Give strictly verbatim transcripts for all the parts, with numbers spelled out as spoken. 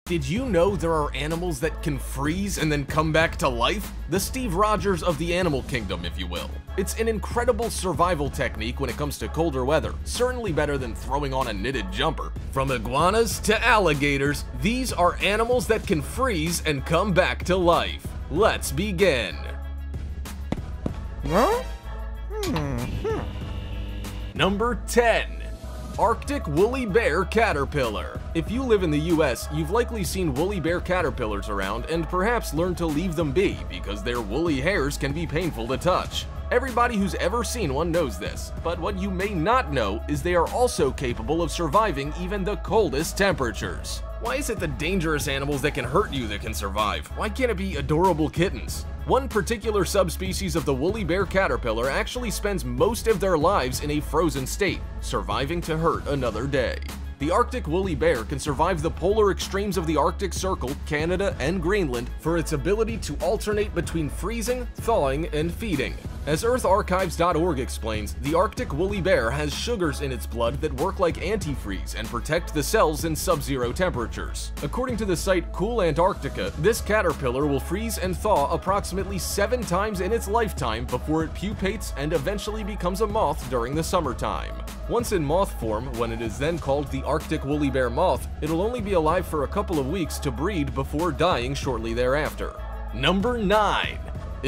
Did you know there are animals that can freeze and then come back to life? The Steve Rogers of the animal kingdom, if you will. It's an incredible survival technique when it comes to colder weather, certainly better than throwing on a knitted jumper. From iguanas to alligators, these are animals that can freeze and come back to life. Let's begin. Huh? Hmm. Number ten. Arctic woolly bear caterpillar. If you live in the U S, you've likely seen woolly bear caterpillars around and perhaps learned to leave them be because their woolly hairs can be painful to touch. Everybody who's ever seen one knows this, but what you may not know is they are also capable of surviving even the coldest temperatures. Why is it the dangerous animals that can hurt you that can survive? Why can't it be adorable kittens? One particular subspecies of the woolly bear caterpillar actually spends most of their lives in a frozen state, surviving to hurt another day. The Arctic woolly bear can survive the polar extremes of the Arctic Circle, Canada, and Greenland for its ability to alternate between freezing, thawing, and feeding. As Earth Archives dot org explains, the Arctic woolly bear has sugars in its blood that work like antifreeze and protect the cells in sub-zero temperatures. According to the site Cool Antarctica, this caterpillar will freeze and thaw approximately seven times in its lifetime before it pupates and eventually becomes a moth during the summertime. Once in moth form, when it is then called the Arctic woolly bear moth, it'll only be alive for a couple of weeks to breed before dying shortly thereafter. Number nine.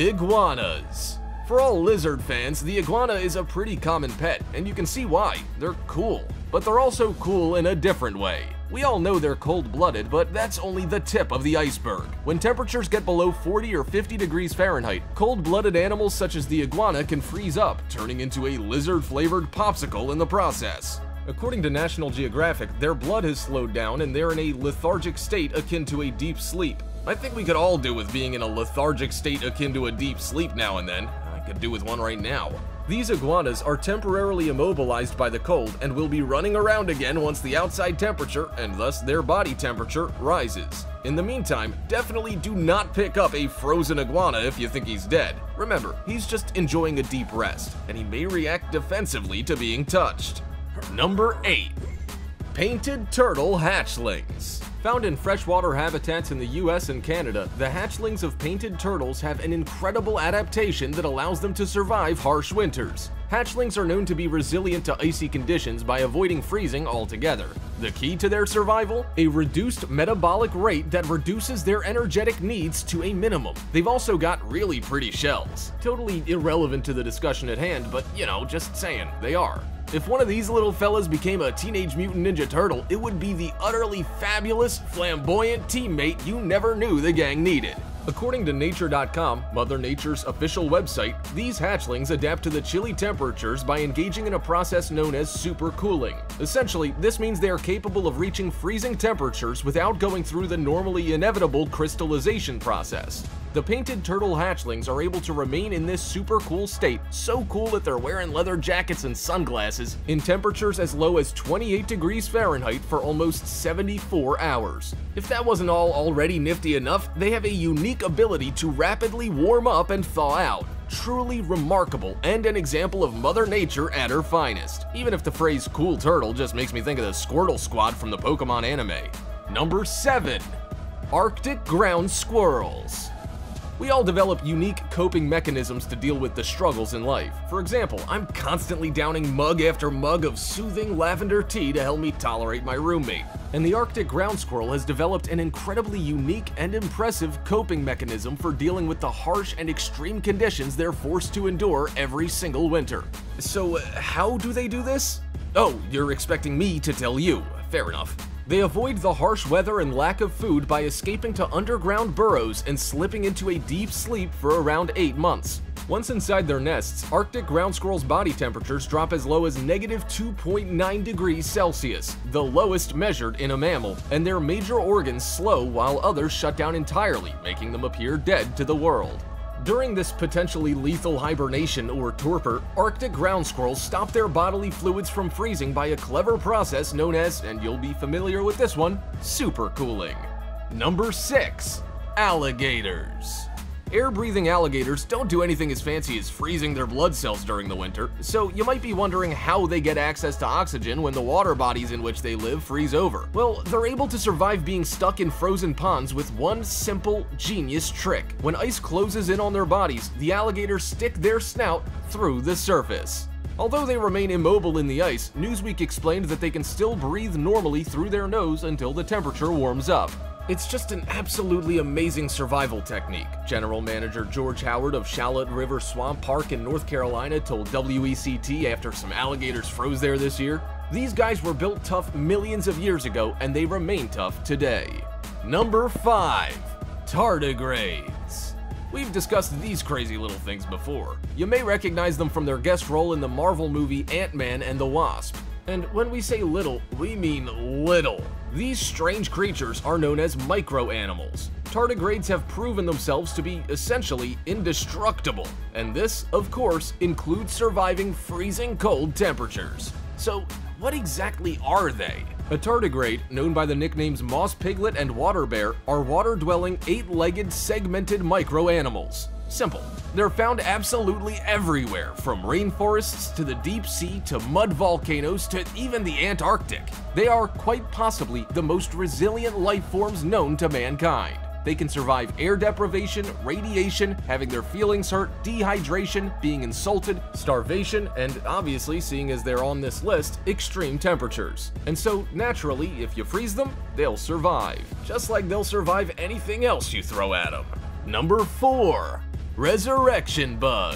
Iguanas. For all lizard fans, the iguana is a pretty common pet, and you can see why. They're cool. But they're also cool in a different way. We all know they're cold-blooded, but that's only the tip of the iceberg. When temperatures get below forty or fifty degrees Fahrenheit, cold-blooded animals such as the iguana can freeze up, turning into a lizard-flavored popsicle in the process. According to National Geographic, their blood has slowed down and they're in a lethargic state akin to a deep sleep. I think we could all do with being in a lethargic state akin to a deep sleep now and then. I could do with one right now. These iguanas are temporarily immobilized by the cold and will be running around again once the outside temperature, and thus their body temperature, rises. In the meantime, definitely do not pick up a frozen iguana if you think he's dead. Remember, he's just enjoying a deep rest, and he may react defensively to being touched. Number eight. Painted turtle hatchlings. Found in freshwater habitats in the U S and Canada, the hatchlings of painted turtles have an incredible adaptation that allows them to survive harsh winters. Hatchlings are known to be resilient to icy conditions by avoiding freezing altogether. The key to their survival? A reduced metabolic rate that reduces their energetic needs to a minimum. They've also got really pretty shells. Totally irrelevant to the discussion at hand, but you know, just saying, they are. If one of these little fellas became a Teenage Mutant Ninja Turtle, it would be the utterly fabulous, flamboyant teammate you never knew the gang needed. According to Nature dot com, Mother Nature's official website, these hatchlings adapt to the chilly temperatures by engaging in a process known as supercooling. Essentially, this means they are capable of reaching freezing temperatures without going through the normally inevitable crystallization process. The painted turtle hatchlings are able to remain in this super cool state, so cool that they're wearing leather jackets and sunglasses, in temperatures as low as twenty-eight degrees Fahrenheit for almost seventy-four hours. If that wasn't all already nifty enough, they have a unique ability to rapidly warm up and thaw out. Truly remarkable, and an example of Mother Nature at her finest. Even if the phrase cool turtle just makes me think of the Squirtle Squad from the Pokemon anime. Number seven. Arctic ground squirrels. We all develop unique coping mechanisms to deal with the struggles in life. For example, I'm constantly downing mug after mug of soothing lavender tea to help me tolerate my roommate. And the Arctic ground squirrel has developed an incredibly unique and impressive coping mechanism for dealing with the harsh and extreme conditions they're forced to endure every single winter. So, uh, how do they do this? Oh, you're expecting me to tell you. Fair enough. They avoid the harsh weather and lack of food by escaping to underground burrows and slipping into a deep sleep for around eight months. Once inside their nests, Arctic ground squirrels' body temperatures drop as low as negative two point nine degrees Celsius, the lowest measured in a mammal, and their major organs slow while others shut down entirely, making them appear dead to the world. During this potentially lethal hibernation or torpor, Arctic ground squirrels stop their bodily fluids from freezing by a clever process known as, and you'll be familiar with this one, supercooling. Number six. Alligators. Air-breathing alligators don't do anything as fancy as freezing their blood cells during the winter, so you might be wondering how they get access to oxygen when the water bodies in which they live freeze over. Well, they're able to survive being stuck in frozen ponds with one simple, genius trick. When ice closes in on their bodies, the alligators stick their snout through the surface. Although they remain immobile in the ice, Newsweek explained that they can still breathe normally through their nose until the temperature warms up. It's just an absolutely amazing survival technique, General Manager George Howard of Shallot River Swamp Park in North Carolina told W E C T after some alligators froze there this year. These guys were built tough millions of years ago, and they remain tough today. Number five. Tardigrades. We've discussed these crazy little things before. You may recognize them from their guest role in the Marvel movie Ant-Man and the Wasp. And when we say little, we mean little. These strange creatures are known as micro-animals. Tardigrades have proven themselves to be essentially indestructible, and this, of course, includes surviving freezing cold temperatures. So, what exactly are they? A tardigrade, known by the nicknames moss piglet and water bear, are water-dwelling, eight-legged, segmented micro-animals. Simple. They're found absolutely everywhere, from rainforests to the deep sea to mud volcanoes to even the Antarctic. They are quite possibly the most resilient life forms known to mankind. They can survive air deprivation, radiation, having their feelings hurt, dehydration, being insulted, starvation, and obviously, seeing as they're on this list, extreme temperatures. And so, naturally, if you freeze them, they'll survive. Just like they'll survive anything else you throw at them. Number four. Resurrection bug.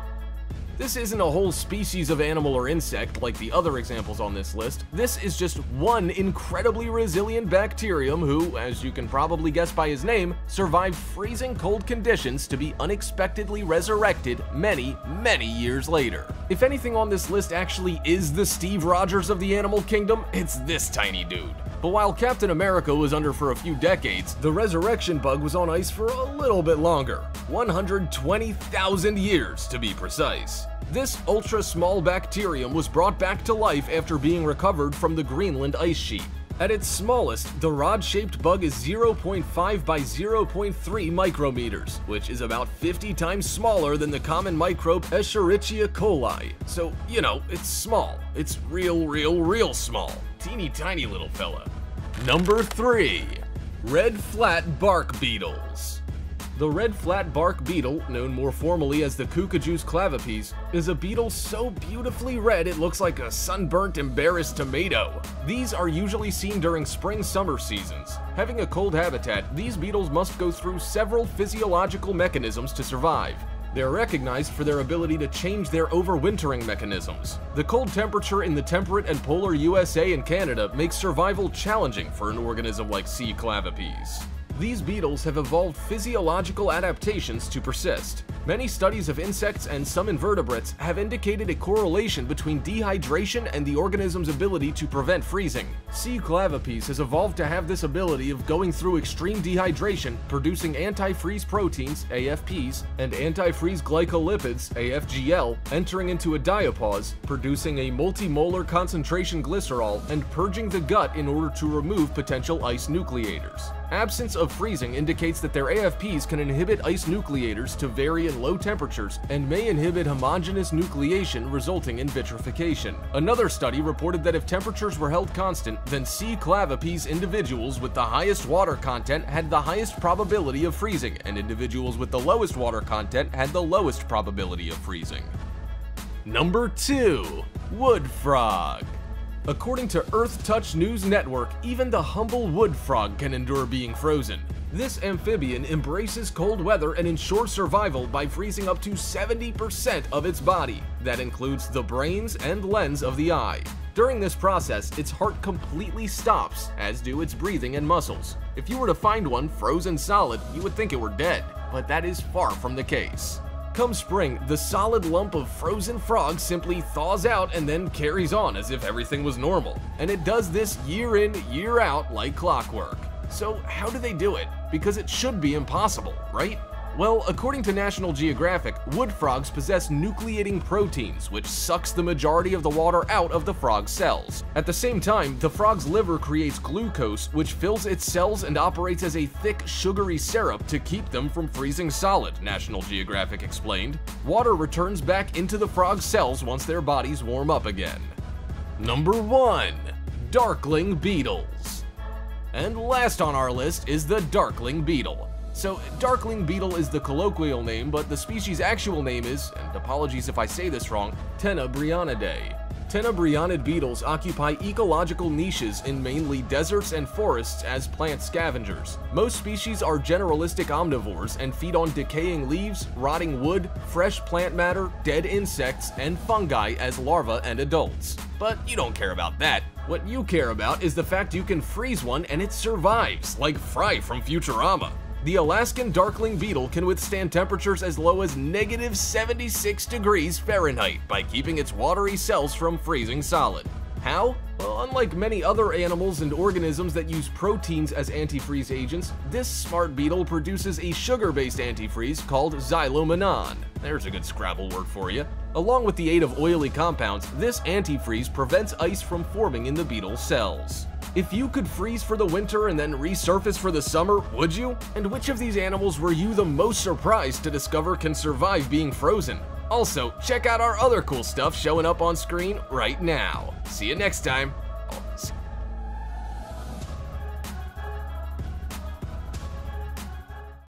This isn't a whole species of animal or insect like the other examples on this list. This is just one incredibly resilient bacterium who, as you can probably guess by his name, survived freezing cold conditions to be unexpectedly resurrected many, many years later. If anything on this list actually is the Steve Rogers of the animal kingdom, it's this tiny dude. But while Captain America was under for a few decades, the resurrection bug was on ice for a little bit longer, one hundred twenty thousand years to be precise. This ultra-small bacterium was brought back to life after being recovered from the Greenland ice sheet. At its smallest, the rod-shaped bug is zero point five by zero point three micrometers, which is about fifty times smaller than the common microbe Escherichia coli. So, you know, it's small. It's real, real, real small. Teeny tiny little fella. Number three. Red flat bark beetles. The red flat bark beetle, known more formally as the Cucujus clavipes, is a beetle so beautifully red it looks like a sunburnt, embarrassed tomato. These are usually seen during spring-summer seasons. Having a cold habitat, these beetles must go through several physiological mechanisms to survive. They're recognized for their ability to change their overwintering mechanisms. The cold temperature in the temperate and polar U S A and Canada makes survival challenging for an organism like C. clavipes. These beetles have evolved physiological adaptations to persist. Many studies of insects and some invertebrates have indicated a correlation between dehydration and the organism's ability to prevent freezing. C. clavipes has evolved to have this ability of going through extreme dehydration, producing antifreeze proteins, A F Ps, and antifreeze glycolipids, A F G L, entering into a diapause, producing a multimolar concentration glycerol, and purging the gut in order to remove potential ice nucleators. Absence of freezing indicates that their A F Ps can inhibit ice nucleators to vary in low temperatures and may inhibit homogeneous nucleation, resulting in vitrification. Another study reported that if temperatures were held constant, then C. clavipes individuals with the highest water content had the highest probability of freezing, and individuals with the lowest water content had the lowest probability of freezing. Number two. Wood frog. According to Earth Touch News Network, even the humble wood frog can endure being frozen. This amphibian embraces cold weather and ensures survival by freezing up to seventy percent of its body. That includes the brains and lens of the eye. During this process, its heart completely stops, as do its breathing and muscles. If you were to find one frozen solid, you would think it were dead, but that is far from the case. Come spring, the solid lump of frozen frog simply thaws out and then carries on as if everything was normal. And it does this year in, year out like clockwork. So how do they do it? Because it should be impossible, right? Well, according to National Geographic, wood frogs possess nucleating proteins, which sucks the majority of the water out of the frog's cells. At the same time, the frog's liver creates glucose, which fills its cells and operates as a thick, sugary syrup to keep them from freezing solid, National Geographic explained. Water returns back into the frog's cells once their bodies warm up again. Number one. Darkling beetles. And last on our list is the darkling beetle. So, darkling beetle is the colloquial name, but the species' actual name is, and apologies if I say this wrong, Tenebrionidae. Tenebrionid beetles occupy ecological niches in mainly deserts and forests as plant scavengers. Most species are generalistic omnivores and feed on decaying leaves, rotting wood, fresh plant matter, dead insects, and fungi as larvae and adults. But you don't care about that. What you care about is the fact you can freeze one and it survives, like Fry from Futurama. The Alaskan darkling beetle can withstand temperatures as low as negative seventy-six degrees Fahrenheit by keeping its watery cells from freezing solid. How? Well, unlike many other animals and organisms that use proteins as antifreeze agents, this smart beetle produces a sugar-based antifreeze called xylomenon. There's a good Scrabble word for you. Along with the aid of oily compounds, this antifreeze prevents ice from forming in the beetle's cells. If you could freeze for the winter and then resurface for the summer, would you? And which of these animals were you the most surprised to discover can survive being frozen? Also, check out our other cool stuff showing up on screen right now. See you next time!